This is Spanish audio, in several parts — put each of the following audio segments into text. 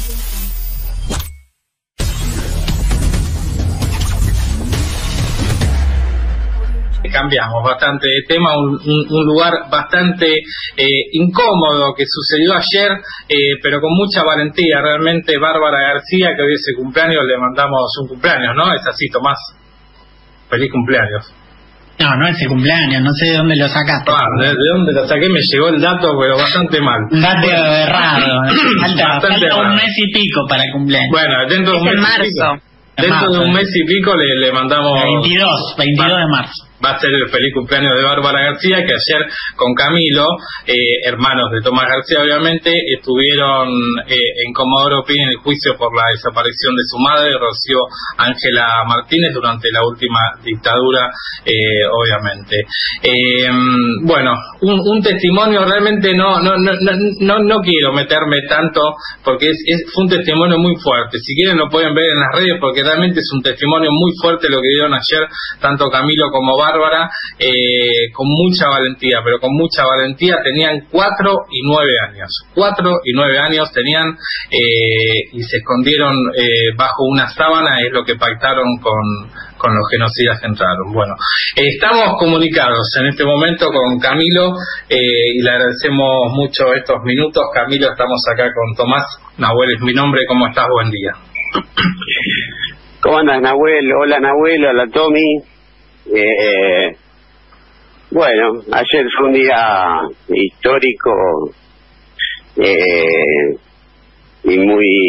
Cambiamos bastante de tema, un lugar bastante incómodo que sucedió ayer, pero con mucha valentía. Realmente Bárbara García, que hoy es su cumpleaños, le mandamos un cumpleaños, ¿no? Es así, Tomás. Feliz cumpleaños. No es el cumpleaños, no sé de dónde lo sacaste. ¿De dónde lo saqué? Me llegó el dato, pero bastante mal. Un dato errado. Falta un mes y pico para el cumpleaños. Bueno, dentro de un mes y pico. Dentro de un mes y pico le mandamos... 22 de marzo. Va a ser el feliz cumpleaños de Bárbara García, que ayer con Camilo, hermanos de Tomás García obviamente, estuvieron en Comodoro Pi en el juicio por la desaparición de su madre, Rocío Ángela Martínez, durante la última dictadura, obviamente. Bueno, un testimonio realmente no quiero meterme tanto, porque fue un testimonio muy fuerte. Si quieren lo pueden ver en las redes, porque realmente es un testimonio muy fuerte lo que dieron ayer, tanto Camilo como Bárbara, con mucha valentía, pero con mucha valentía. Tenían 4 y 9 años. 4 y 9 años tenían, y se escondieron bajo una sábana, es lo que pactaron con los genocidas que entraron. Bueno, estamos comunicados en este momento con Camilo, y le agradecemos mucho estos minutos. Camilo, estamos acá con Tomás. Nahuel es mi nombre. ¿Cómo estás? Buen día. ¿Cómo andas, Nahuel? Hola, Nahuel. Hola, Tommy. Bueno, ayer fue un día histórico, y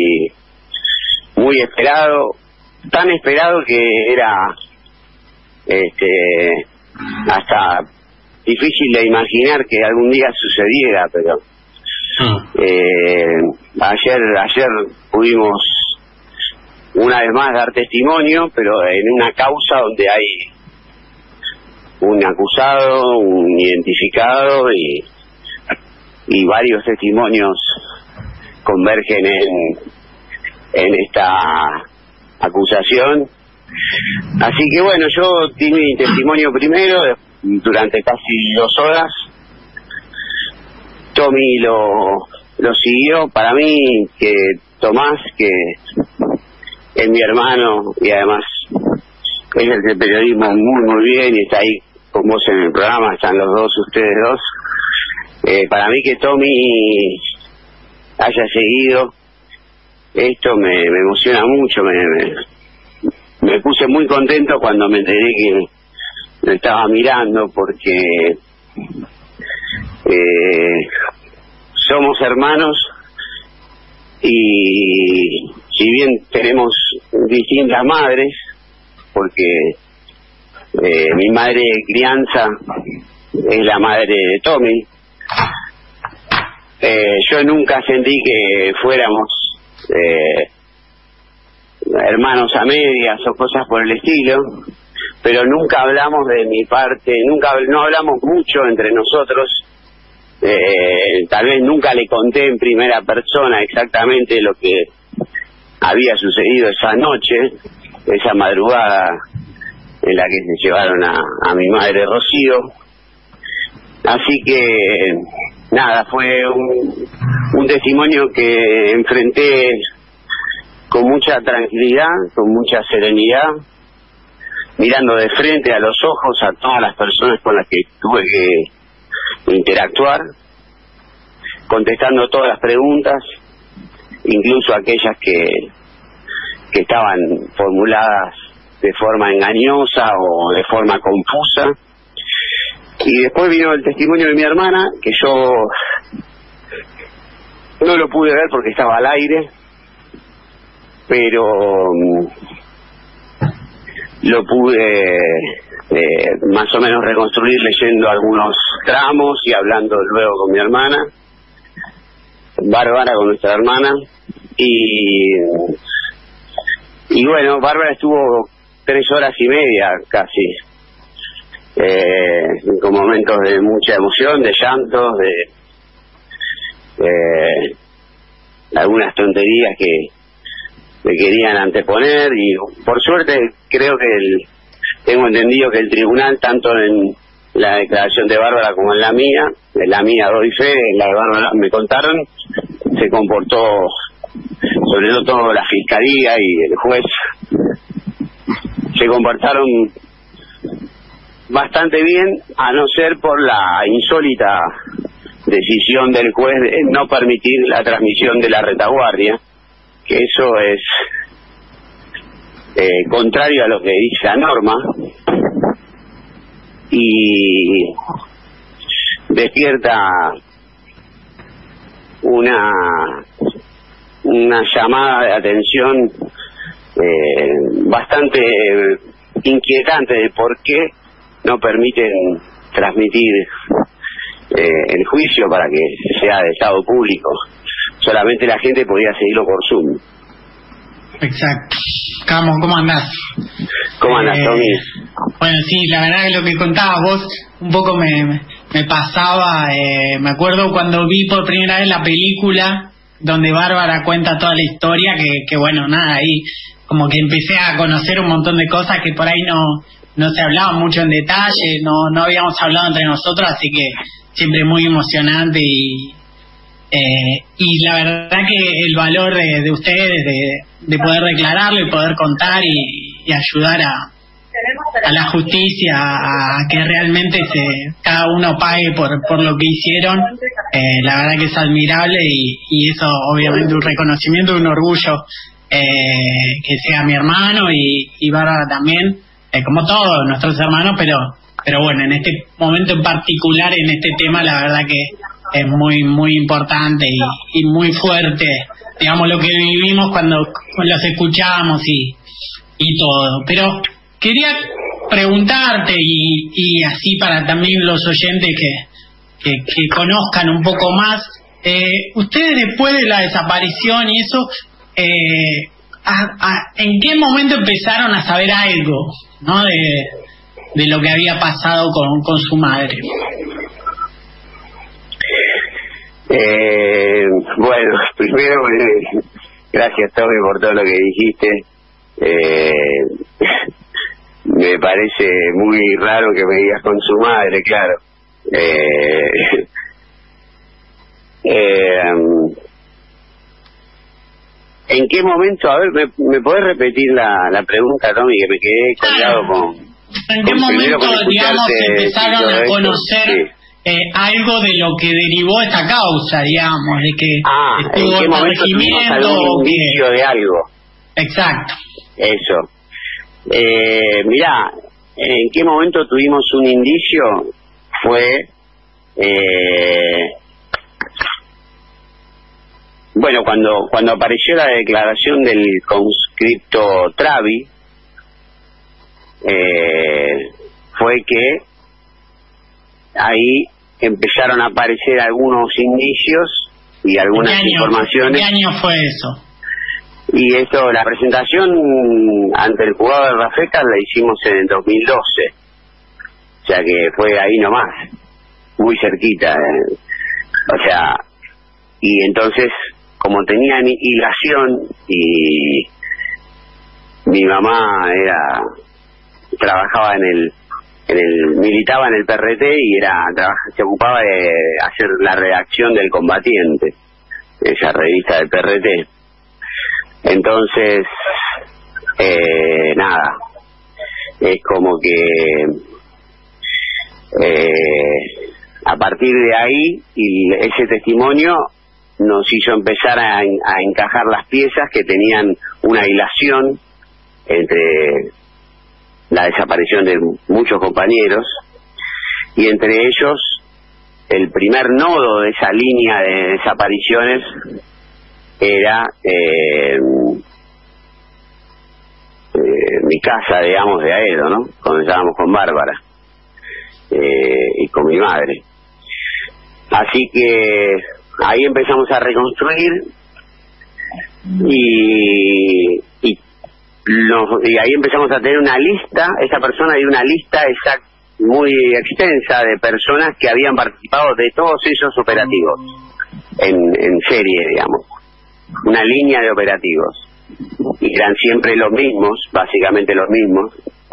muy esperado, tan esperado que era hasta difícil de imaginar que algún día sucediera, pero ayer pudimos una vez más dar testimonio, pero en una causa donde hay un acusado, un identificado, y varios testimonios convergen en esta acusación. Así que bueno, yo di mi testimonio primero, durante casi 2 horas. Tommy lo siguió. Para mí, que Tomás, que es mi hermano y además es el de periodismo muy bien, y está ahí con vos en el programa, están los dos, ustedes dos. Para mí que Tommy haya seguido esto me emociona mucho, me puse muy contento cuando me enteré que lo estaba mirando, porque somos hermanos, y si bien tenemos distintas madres, porque mi madre de crianza es la madre de Tommy, yo nunca sentí que fuéramos hermanos a medias o cosas por el estilo, pero nunca hablamos de mi parte, no hablamos mucho entre nosotros. Tal vez nunca le conté en primera persona exactamente lo que había sucedido esa noche, esa madrugada en la que se llevaron a mi madre Rocío. Así que nada, fue un testimonio que enfrenté con mucha tranquilidad, con mucha serenidad, mirando de frente a los ojos a todas las personas con las que tuve que interactuar, contestando todas las preguntas, incluso aquellas que estaban formuladas de forma engañosa o de forma confusa. Y después vino el testimonio de mi hermana, que yo no lo pude ver porque estaba al aire, pero lo pude más o menos reconstruir leyendo algunos tramos y hablando luego con mi hermana, Bárbara, con nuestra hermana. Y bueno, Bárbara estuvo 3 horas y media casi, con momentos de mucha emoción, de llantos, de algunas tonterías que me querían anteponer, y por suerte creo que tengo entendido que el tribunal, tanto en la declaración de Bárbara como en la mía doy fe, en la de Bárbara me contaron, se comportó sobre todo la fiscalía y el juez, se comportaron bastante bien, a no ser por la insólita decisión del juez de no permitir la transmisión de la retaguardia, que eso es contrario a lo que dice la norma y despierta una llamada de atención bastante inquietante de por qué no permiten transmitir el juicio para que sea de estado público. Solamente la gente podía seguirlo por Zoom. Exacto. ¿Cómo andás? ¿Cómo andás, Tommy? Bueno, sí, la verdad que lo que contabas vos un poco me pasaba. Me acuerdo cuando vi por primera vez la película donde Bárbara cuenta toda la historia, que bueno, nada, ahí como que empecé a conocer un montón de cosas que por ahí no se hablaban mucho en detalle, no habíamos hablado entre nosotros, así que siempre muy emocionante y la verdad que el valor de ustedes de poder declararlo y poder contar y ayudar a la justicia a que realmente cada uno pague por lo que hicieron, la verdad que es admirable y eso obviamente un reconocimiento, un orgullo que sea mi hermano y Bárbara también, como todos nuestros hermanos, pero bueno, en este momento en particular, en este tema, la verdad que es muy muy importante y muy fuerte, digamos, lo que vivimos cuando los escuchamos y todo. Pero quería preguntarte y así para también los oyentes que conozcan un poco más, ustedes después de la desaparición y eso, ¿en qué momento empezaron a saber algo, no, de lo que había pasado con su madre? Bueno, primero, gracias, Tommy, por todo lo que dijiste. Me parece muy raro que me digas con su madre, claro. ¿En qué momento? A ver, ¿me podés repetir la pregunta, Tommy, que me quedé colgado con... ¿En qué momento, digamos, empezaron a conocer algo de lo que derivó esta causa, digamos, de que estuvo ¿en qué momento tuvimos algún indicio de algo? Exacto. Eso. Mirá, ¿en qué momento tuvimos un indicio? Fue... bueno, cuando apareció la declaración del conscripto Travi, fue que ahí empezaron a aparecer algunos indicios y algunas informaciones. ¿Qué año fue eso? Y esto, la presentación ante el juzgado de Rafecas la hicimos en el 2012, o sea que fue ahí nomás, muy cerquita, o sea, y entonces, como tenía hilación y mi mamá trabajaba militaba en el PRT y se ocupaba de hacer la redacción del Combatiente, esa revista del PRT. Entonces, nada, es como que a partir de ahí y ese testimonio nos hizo empezar a encajar las piezas que tenían una hilación entre la desaparición de muchos compañeros y entre ellos el primer nodo de esa línea de desapariciones era mi casa, digamos, de Aedo, ¿no? Cuando estábamos con Bárbara y con mi madre. Así que ahí empezamos a reconstruir y ahí empezamos a tener una lista, esa persona dio una lista muy extensa de personas que habían participado de todos esos operativos en serie, digamos, una línea de operativos, y eran siempre los mismos, básicamente los mismos.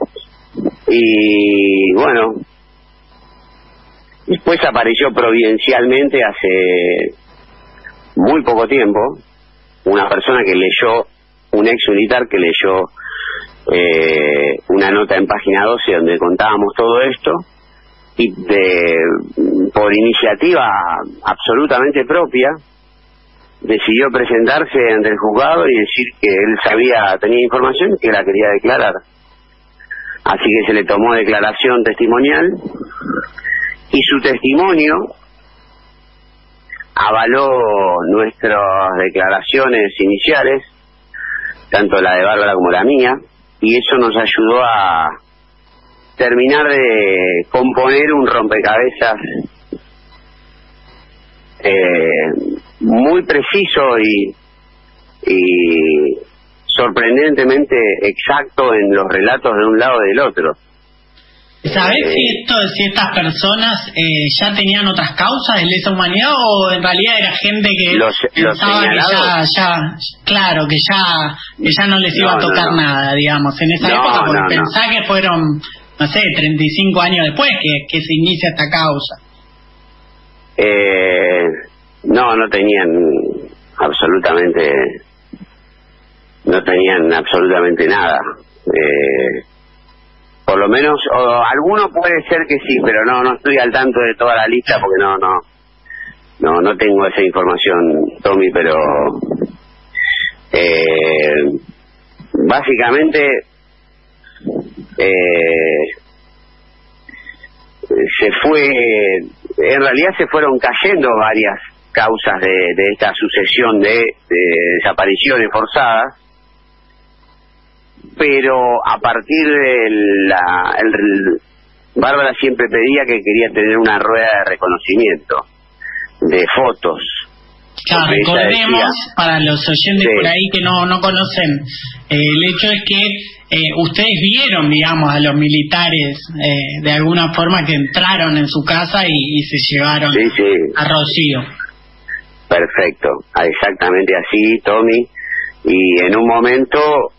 Y bueno, después apareció providencialmente hace muy poco tiempo una persona que leyó, un ex militar que leyó una nota en página 12 donde contábamos todo esto, y por iniciativa absolutamente propia decidió presentarse ante el juzgado y decir que él tenía información y que la quería declarar. Así que se le tomó declaración testimonial y su testimonio avaló nuestras declaraciones iniciales, tanto la de Bárbara como la mía, y eso nos ayudó a terminar de componer un rompecabezas muy preciso y sorprendentemente exacto en los relatos de un lado y del otro. ¿Sabés si estas personas ya tenían otras causas de lesa humanidad o en realidad era gente que pensaba que ya no les iba a tocar nada, digamos, en esa época? Porque pensá que fueron, no sé, 35 años después que se inicia esta causa. No tenían absolutamente nada. Por lo menos, alguno puede ser que sí, pero no estoy al tanto de toda la lista porque no tengo esa información, Tommy, pero básicamente en realidad se fueron cayendo varias causas de esta sucesión de desapariciones forzadas, pero a partir de Bárbara siempre pedía que quería tener una rueda de reconocimiento, de fotos. Claro, recordemos, para los oyentes por ahí que no conocen, el hecho es que ustedes vieron, digamos, a los militares de alguna forma que entraron en su casa y se llevaron a Rocío. Perfecto, exactamente así, Tommy. Y en un momento,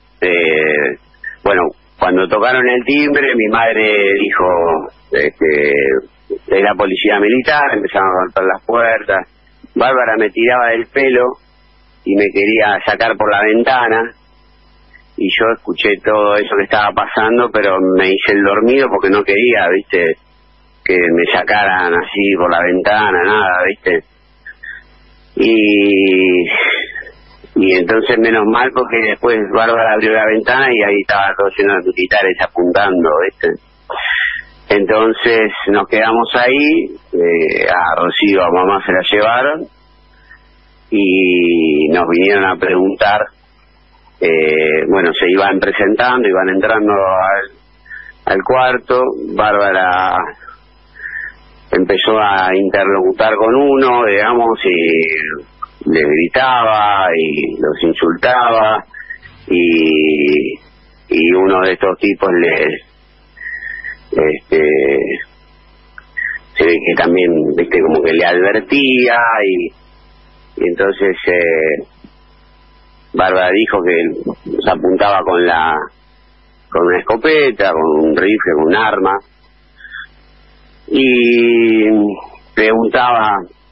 cuando tocaron el timbre, mi madre dijo, de la policía militar, empezaron a golpear las puertas. Bárbara me tiraba del pelo y me quería sacar por la ventana, y yo escuché todo eso que estaba pasando, pero me hice el dormido porque no quería, viste, que me sacaran así por la ventana, nada, viste. Y entonces menos mal, porque después Bárbara abrió la ventana y ahí estaba todo lleno de militares apuntando, viste. Entonces nos quedamos ahí, a Rocío, a mamá se la llevaron y nos vinieron a preguntar, se iban presentando, iban entrando al cuarto. Bárbara empezó a interlocutar con uno, digamos, y le gritaba y los insultaba, y uno de estos tipos se ve que también, viste, como que le advertía, y entonces Bárbara dijo que se apuntaba con una escopeta, con un rifle, con un arma, y preguntaba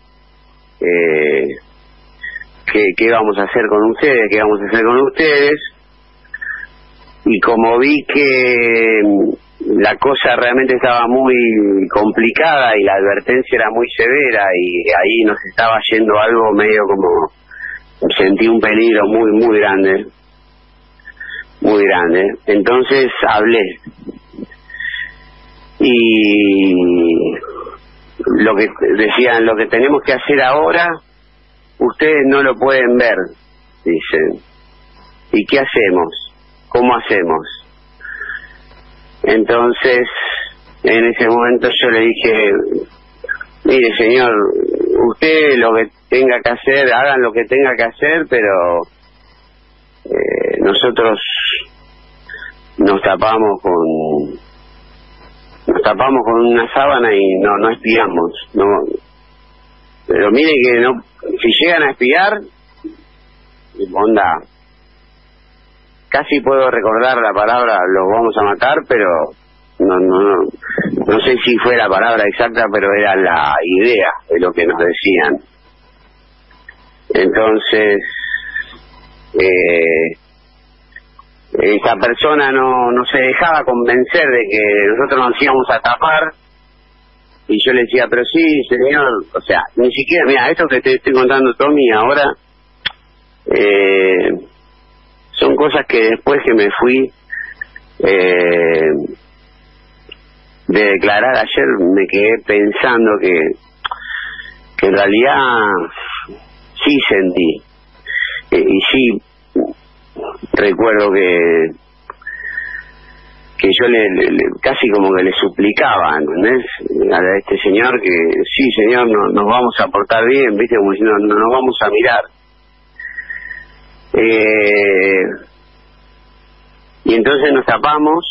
qué vamos a hacer con ustedes, y como vi que la cosa realmente estaba muy complicada y la advertencia era muy severa y ahí nos estaba yendo algo medio como, sentí un peligro muy grande, entonces hablé, y lo que decían, lo que tenemos que hacer ahora, ustedes no lo pueden ver, dicen, ¿y qué hacemos? ¿Cómo hacemos? Entonces, en ese momento yo le dije, mire señor, usted lo que tenga que hacer, hagan lo que tenga que hacer, pero nosotros nos tapamos con una sábana y no espiamos, no. Pero mire que no, si llegan a espiar, onda, casi puedo recordar la palabra, los vamos a matar, pero no sé si fue la palabra exacta, pero era la idea de lo que nos decían. Entonces esa persona no se dejaba convencer de que nosotros nos íbamos a tapar, y yo le decía, pero sí, señor, o sea, ni siquiera, mira, esto que te estoy contando, Tommy, ahora son cosas que después que me fui de declarar ayer, me quedé pensando que en realidad sí sentí, y sí recuerdo que yo le casi como que le suplicaba, ¿entendés? A este señor que, sí, señor, nos vamos a portar bien, ¿viste? Como diciendo, no nos vamos a mirar. Y entonces nos tapamos,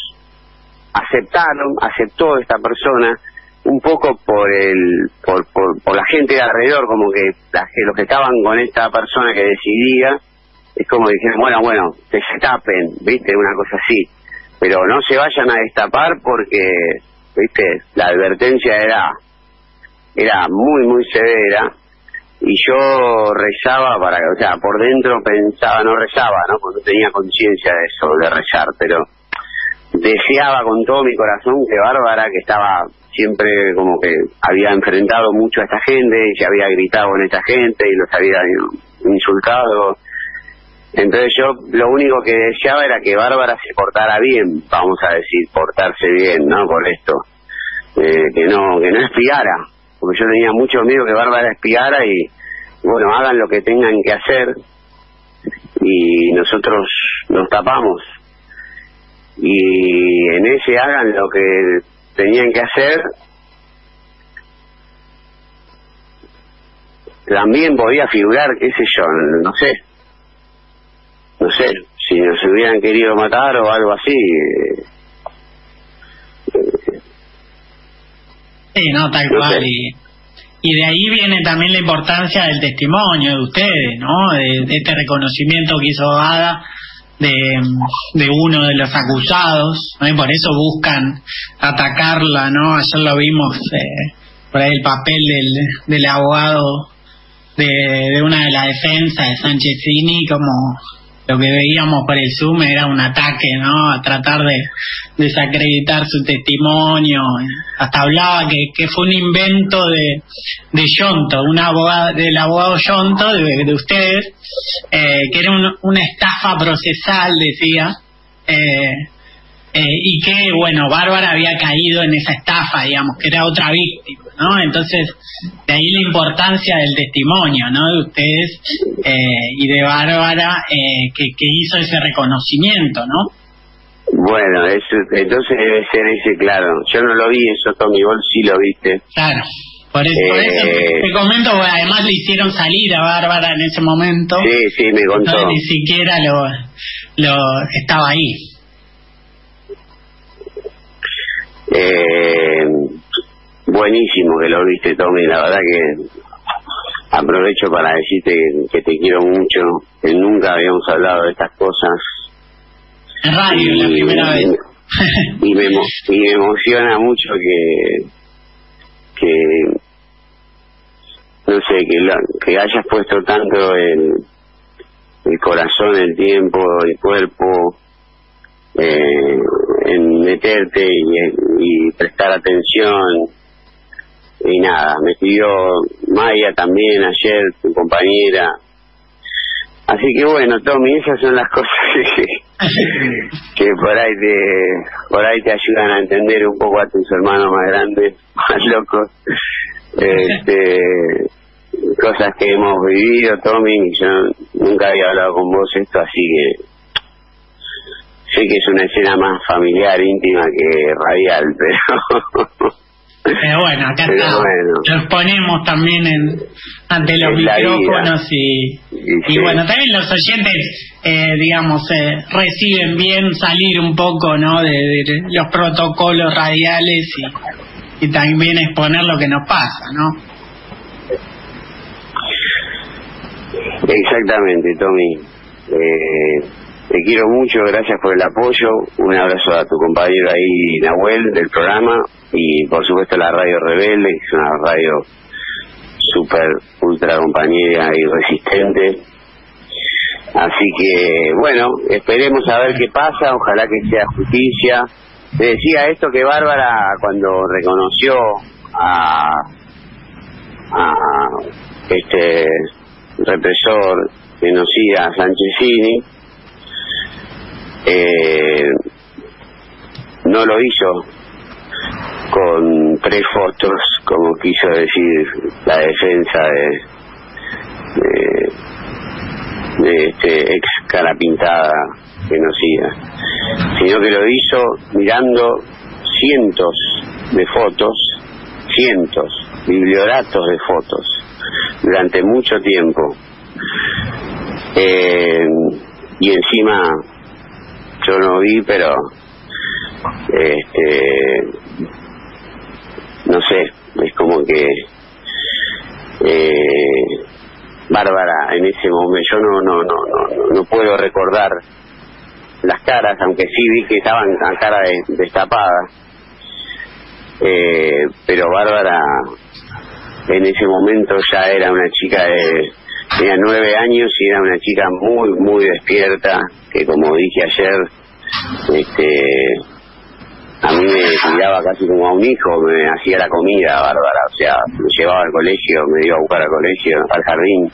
aceptó esta persona, un poco por la gente de alrededor, como que los que estaban con esta persona que decidía, es como dijeron, bueno, que se tapen, ¿viste? Una cosa así. Pero no se vayan a destapar porque, ¿viste? La advertencia era muy, muy severa, y yo rezaba o sea, por dentro pensaba, no rezaba, ¿no? Porque no tenía conciencia de eso, de rezar, pero deseaba con todo mi corazón que Bárbara, que estaba siempre como que había enfrentado mucho a esta gente, y se había gritado con esta gente, y los había insultado. Entonces yo lo único que deseaba era que Bárbara se portara bien, vamos a decir, portarse bien, ¿no? Por esto, que no espiara, porque yo tenía mucho miedo que Bárbara espiara, y bueno, hagan lo que tengan que hacer, y nosotros nos tapamos, y en ese hagan lo que tenían que hacer, también podía figurar, qué sé yo, no sé, si nos hubieran querido matar o algo así. Sí, no, tal cual. Y de ahí viene también la importancia del testimonio de ustedes, ¿no? De este reconocimiento que hizo Ada de uno de los acusados, ¿no? Y por eso buscan atacarla, ¿no? Ayer lo vimos, por ahí el papel del abogado de una de la defensa de Sanchezini, como lo que veíamos por el Zoom era un ataque, ¿no? A tratar de desacreditar su testimonio. Hasta hablaba que fue un invento de Yonto, del abogado Yonto, de ustedes, que era una estafa procesal, decía, y que, bueno, Bárbara había caído en esa estafa, digamos, que era otra víctima, ¿no? Entonces, de ahí la importancia del testimonio, ¿no? De ustedes y de Bárbara, que hizo ese reconocimiento, ¿no? Bueno, entonces debe ser ese, claro. Yo no lo vi eso, Tommy, vos sí lo viste. Claro, por eso te comento, porque además le hicieron salir a Bárbara en ese momento. Sí, me contó. Entonces ni siquiera lo estaba ahí. Buenísimo que lo viste, Tommy, la verdad que aprovecho para decirte que te quiero mucho, que nunca habíamos hablado de estas cosas. En radio, la primera vez. Y me emociona mucho que no sé, que hayas puesto tanto el corazón, el tiempo, el cuerpo, en meterte y prestar atención. Y nada, me escribió Maya también ayer, tu compañera. Así que bueno, Tommy, esas son las cosas que por ahí te ayudan a entender un poco a tus hermanos más grandes, más locos. Cosas que hemos vivido, Tommy, y yo nunca había hablado con vos esto, así que sé que es una escena más familiar, íntima que radial, pero bueno, acá está. Bueno, los ponemos también ante los micrófonos y bueno, también los oyentes, digamos, reciben bien salir un poco, ¿no? De los protocolos radiales y también exponer lo que nos pasa, ¿no? Exactamente, Tommy. Te quiero mucho, gracias por el apoyo. Un abrazo a tu compañero ahí, Nahuel, del programa, y por supuesto la Radio Rebelde, que es una radio súper, ultra compañera y resistente. Así que, bueno, esperemos a ver qué pasa, ojalá que sea justicia. Te decía esto que Bárbara, cuando reconoció a este represor genocida Sanchezini, no lo hizo con 3 fotos, como quiso decir la defensa de este ex cara pintada genocida, sino que lo hizo mirando cientos de fotos, biblioratos de fotos, durante mucho tiempo. Y encima yo no vi, pero no sé, es como que Bárbara en ese momento, yo no puedo recordar las caras, aunque sí vi que estaban a cara destapada, pero Bárbara en ese momento ya era una chica tenía 9 años y era una chica muy despierta, que como dije ayer, a mí me cuidaba casi como a un hijo, me hacía la comida Bárbara, o sea, me llevaba al colegio, me iba a buscar al colegio, al jardín,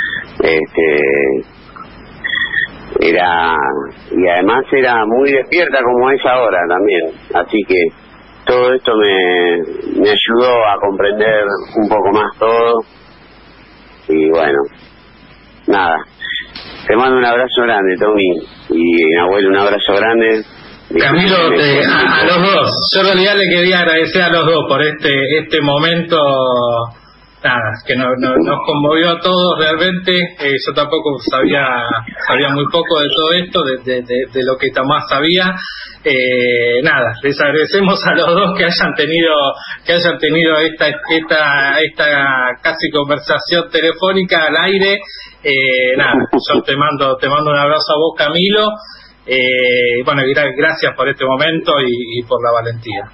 y además era muy despierta como es ahora también, así que todo esto me ayudó a comprender un poco más todo, y bueno, nada, te mando un abrazo grande, Tommy, y Nahuel, un abrazo grande. Camilo, a los dos, yo en realidad le quería agradecer a los dos por este momento, nada, que nos conmovió a todos realmente. Yo tampoco sabía muy poco de todo esto, de lo que Tomás sabía. Nada, les agradecemos a los dos que hayan tenido esta casi conversación telefónica al aire. Nada, yo te mando un abrazo a vos, Camilo. Bueno, gracias por este momento y por la valentía.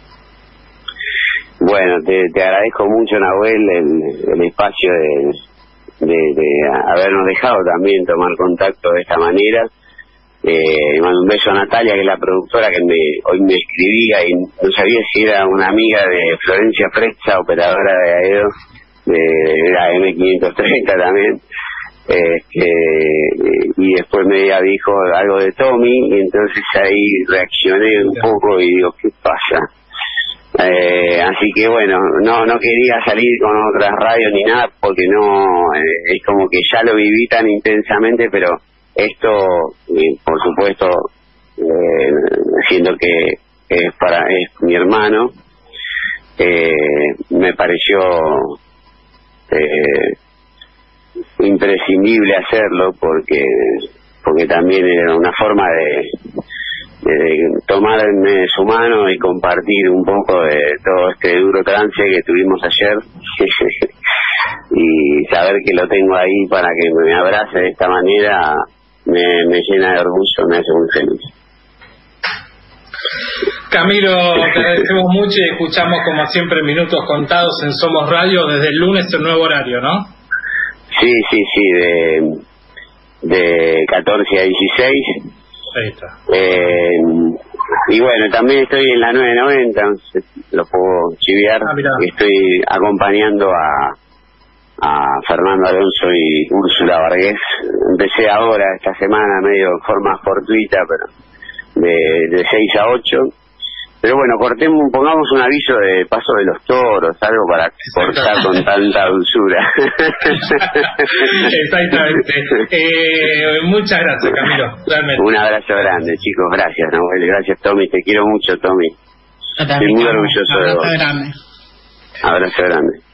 Bueno, te agradezco mucho, Nahuel, el espacio de habernos dejado también tomar contacto de esta manera. Mando un beso a Natalia, que es la productora, que hoy me escribía y no sabía si era una amiga de Florencia Fresca, operadora de AEDO, de la M530 también. Y después me dijo algo de Tommy, y entonces ahí reaccioné un poco y digo, ¿qué pasa? Así que bueno, no quería salir con otras radios ni nada, porque es como que ya lo viví tan intensamente, pero esto, por supuesto, siendo que es mi hermano, me pareció imprescindible hacerlo, porque también era una forma de tomarme de su mano y compartir un poco de todo este duro trance que tuvimos ayer y saber que lo tengo ahí para que me abrace de esta manera me llena de orgullo, me hace muy feliz. Camilo, te agradecemos mucho y escuchamos como siempre Minutos Contados en Somos Radio desde el lunes el nuevo horario, ¿no? Sí, de 14 a 16. Ahí está. Y bueno, también estoy en la 990, lo puedo chiviar. Estoy acompañando a Fernando Alonso y Úrsula Vargés. Empecé ahora, esta semana, medio en forma fortuita, pero de 6 a 8. Pero bueno, pongamos un aviso de paso de los toros, algo para cortar con tanta dulzura. Exactamente. Muchas gracias, Camilo, realmente. Un abrazo grande, chicos, gracias, Nahuel, gracias, Tommy, te quiero mucho, Tommy. Estoy muy orgulloso de vos. Abrazo grande. Abrazo grande.